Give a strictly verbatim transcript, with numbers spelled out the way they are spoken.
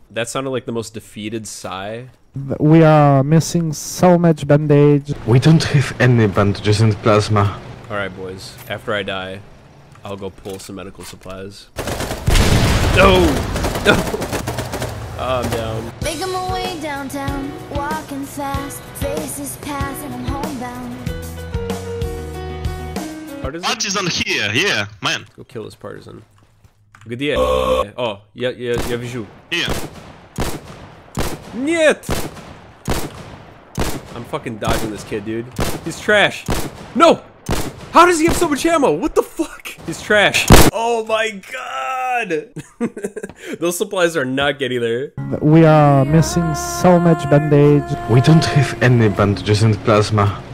That sounded like the most defeated sigh. We are missing so much bandage. We don't have any bandages and plasma. Alright, boys. After I die, I'll go pull some medical supplies. No! No! Oh, I'm down. Making my way downtown, walking fast, faces pass and I'm homebound. Partisan? Partisan here, yeah, man. Go kill this partisan. Где? Oh, я, я, я вижу. Here. Нет! I'm fucking dodging this kid, dude. He's trash. No! How does he have so much ammo? What the fuck? He's trash. Oh my god! Those supplies are not getting there. We are missing so much bandage. We don't have any bandages and plasma.